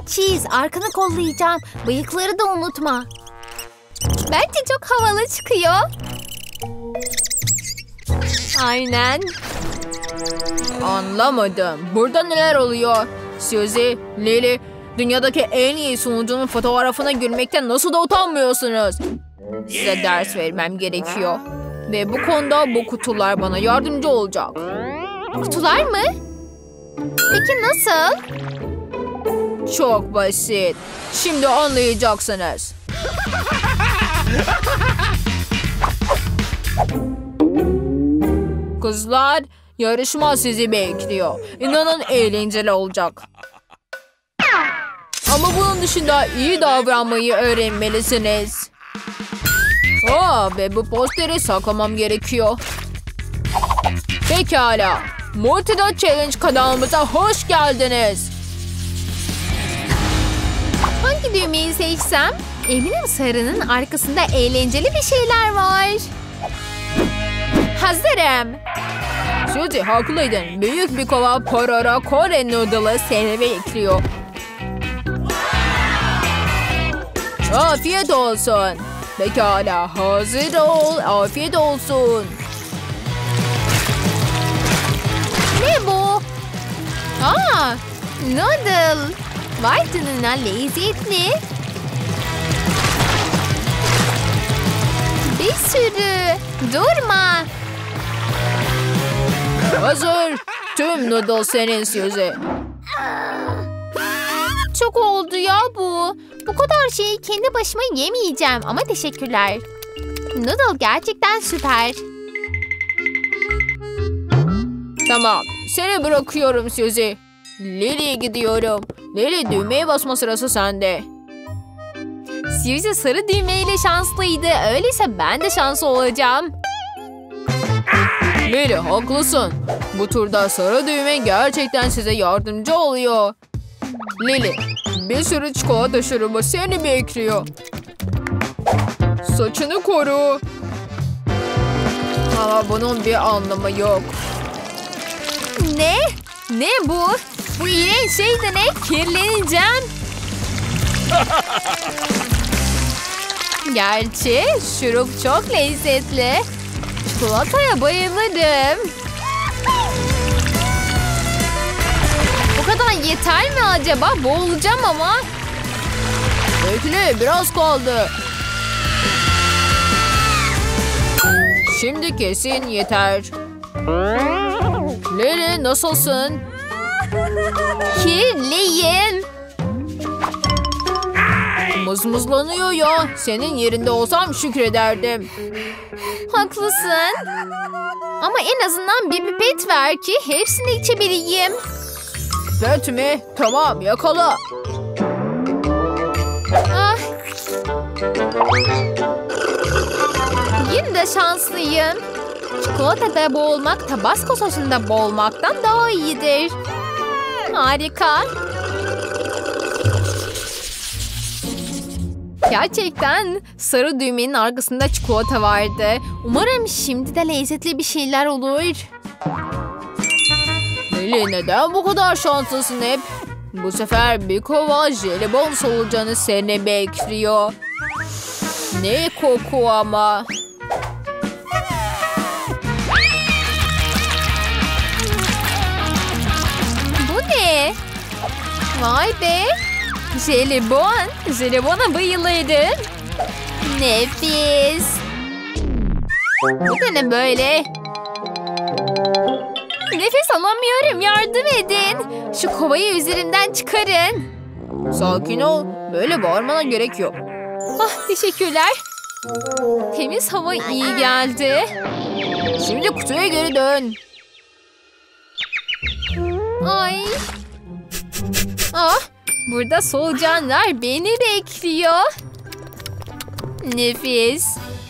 Cheese, arkanı kollayacağım. Bıyıkları da unutma. Bence çok havalı çıkıyor. Aynen. Anlamadım. Burada neler oluyor? Suzy, Lily, dünyadaki en iyi sunucunun fotoğrafına gülmekten nasıl da utanmıyorsunuz? Size ders vermem gerekiyor. Ve bu konuda bu kutular bana yardımcı olacak. Kutular mı? Peki nasıl? Çok basit. Şimdi anlayacaksınız. Kızlar, yarışma sizi bekliyor. İnanın eğlenceli olacak. Ama bunun dışında iyi davranmayı öğrenmelisiniz. Ve bu posteri saklamam gerekiyor. Pekala. Multidot Challenge kanalımıza hoş geldiniz. Hangi düğmeyi seçsem? Eminim sarının arkasında eğlenceli bir şeyler var. Hazırım. Suzy, haklıydın. Büyük bir kova Pororo Kore noodle'ı seni bekliyor. Afiyet olsun. Pekala, hazır ol. Afiyet olsun. Ne bu? Noodle. Vay canına, lezzetli. Bir sürü. Durma. Hazır. Tüm noodle senin Suzy. Çok oldu ya bu. Bu kadar şeyi kendi başıma yemeyeceğim ama teşekkürler. Noodle gerçekten süper. Tamam. Seni bırakıyorum Suzy. Lily'ye gidiyorum. Lily, düğmeye basma sırası sende. Suzy sarı düğmeyle şanslıydı. Öyleyse ben de şanslı olacağım. Lily, haklısın. Bu turda sarı düğme gerçekten size yardımcı oluyor. Lily, bir sürü çikolata şurubu seni bekliyor. Saçını koru. Ama bunun bir anlamı yok. Ne? Ne bu? Bu iğrenç şey de ne? Kirleneceğim. Gerçi şurup çok lezzetli. Çikolataya bayılırım. Bu kadar yeter mi acaba? Boğulacağım ama. Bekle, biraz kaldı. Şimdi kesin yeter. Lily, nasılsın? Kirliyim. Mızmızlanıyor ya. Senin yerinde olsam şükrederdim. Haklısın. Ama en azından bir pipet ver ki hepsini içebileyim. Pipet mi? Tamam, yakala. Ah. Yine de şanslıyım. Çikolatada boğulmak Tabasco sosunda boğulmaktan daha iyidir. Harika. Gerçekten sarı düğmenin arkasında çikolata vardı. Umarım şimdi de lezzetli bir şeyler olur. Lily, neden bu kadar şanslısın hep? Bu sefer bir kova jelibon solucanı seni bekliyor. Ne koku ama. Bu ne? Vay be. Jelibon. Jelibona bayılırım. Nefis. Bu da ne böyle? Nefes alamıyorum. Yardım edin. Şu kovayı üzerimden çıkarın. Sakin ol. Böyle bağırmana gerek yok. Ah, teşekkürler. Temiz hava iyi geldi. Şimdi kutuya geri dön. Ay. Ah, burada solucanlar beni bekliyor. Nefis.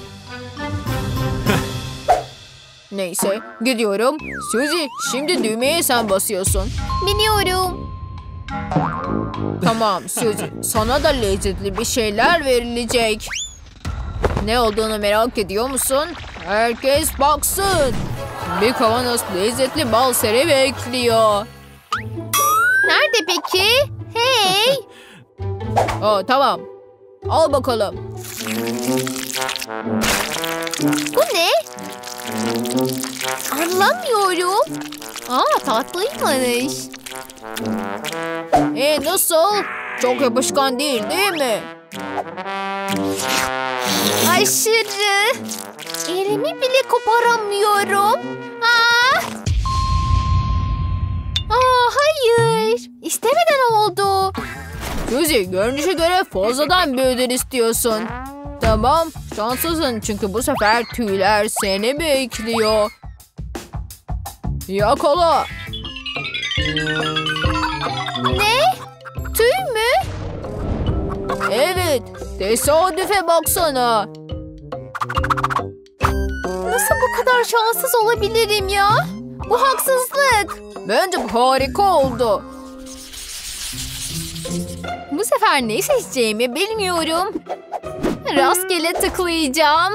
Neyse, gidiyorum. Suzy, şimdi düğmeye sen basıyorsun. Biliyorum. Tamam Suzy, sana da lezzetli bir şeyler verilecek. Ne olduğunu merak ediyor musun? Herkes baksın. Bir kavanoz lezzetli bal seri bekliyor. Nerede peki? Hey! Tamam. Al bakalım. Bu ne? Anlamıyorum. Tatlıymış. Nasıl? Çok yapışkan değil mi? Aşırı. Elimi bile koparamıyorum. Hayır. İstemeden oldu. Suzy, görünüşe göre fazladan bir ödül istiyorsun. Tamam, şanslısın çünkü bu sefer tüyler seni bekliyor. Yakala. Ne? Tüy mü? Evet, tesadüfe baksana. Nasıl bu kadar şanssız olabilirim ya? Bu haksızlık. Bence bu harika oldu. Bu sefer ne seçeceğimi bilmiyorum. Rastgele tıklayacağım.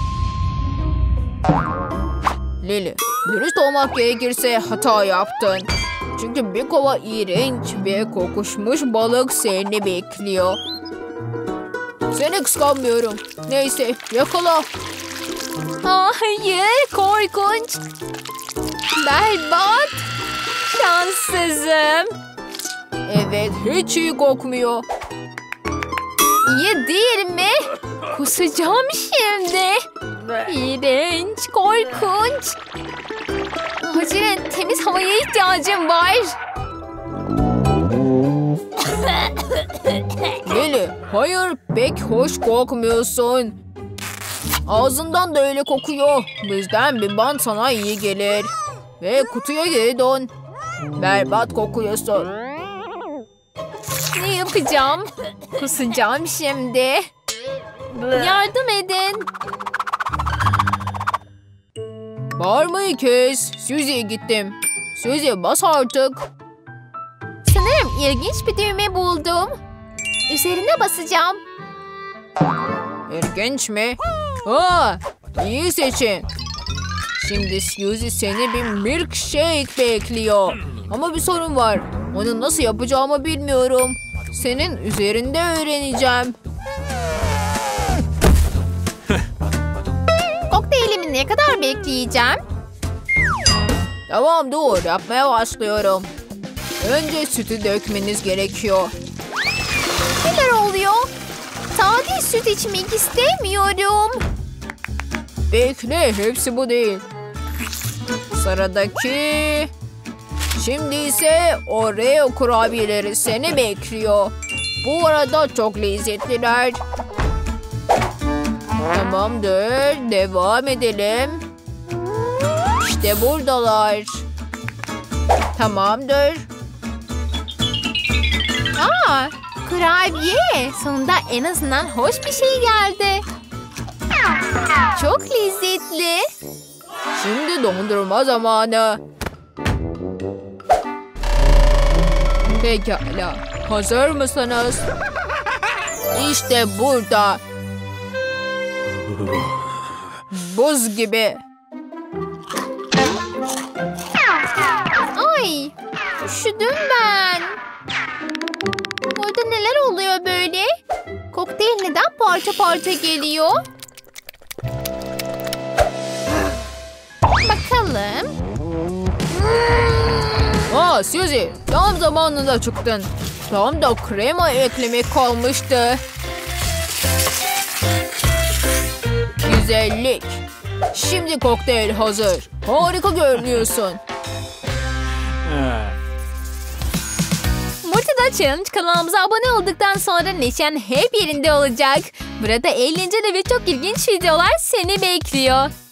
Lily, dürüst olmak gerekirse hata yaptın. Çünkü bir kova iğrenç ve kokuşmuş balık seni bekliyor. Seni kıskanmıyorum. Neyse, yakala. Hayır, korkunç. Berbat. Şanssızım. Evet, hiç iyi kokmuyor. İyi değil mi? Kusacağım şimdi. İğrenç, korkunç. Acilen temiz havaya ihtiyacım var. Lily, hayır, pek hoş kokmuyorsun. Ağzından da öyle kokuyor. Bizden bir bant sana iyi gelir. Ve kutuya geri dön. Berbat kokuyorsun. Ne yapacağım? Kusacağım şimdi. Yardım edin. Bağırmayı kes. Suzy'ye gittim. Suzy, bas artık. Sanırım ilginç bir düğme buldum. Üzerine basacağım. İlginç mi? İyi seçim. Şimdi Suzy seni bir milkshake bekliyor. Ama bir sorun var. Onu nasıl yapacağımı bilmiyorum. Senin üzerinde öğreneceğim. Kokteylimi ne kadar bekleyeceğim? Tamam, dur, yapmaya başlıyorum. Önce sütü dökmeniz gerekiyor. Neler oluyor? Sade süt içmek istemiyorum. Bekle, hepsi bu değil. Sıradaki... Şimdi ise Oreo kurabiyeleri seni bekliyor. Bu arada çok lezzetliler. Tamamdır, devam edelim. İşte buradalar. Tamamdır. Kurabiye. Sonunda en azından hoş bir şey geldi. Çok lezzetli. Şimdi dondurma zamanı. Pekala. Hazır mısınız? İşte burada. Buz gibi. Ay, üşüdüm ben. Burada neler oluyor böyle? Kokteyl neden parça parça geliyor? Bakalım. Suzy, tam zamanında çıktın. Tam da krema eklemek kalmıştı. Güzellik. Şimdi kokteyl hazır. Harika görünüyorsun. Murtada Challenge kanalımıza abone olduktan sonra neşen hep yerinde olacak. Burada eğlenceli ve çok ilginç videolar seni bekliyor.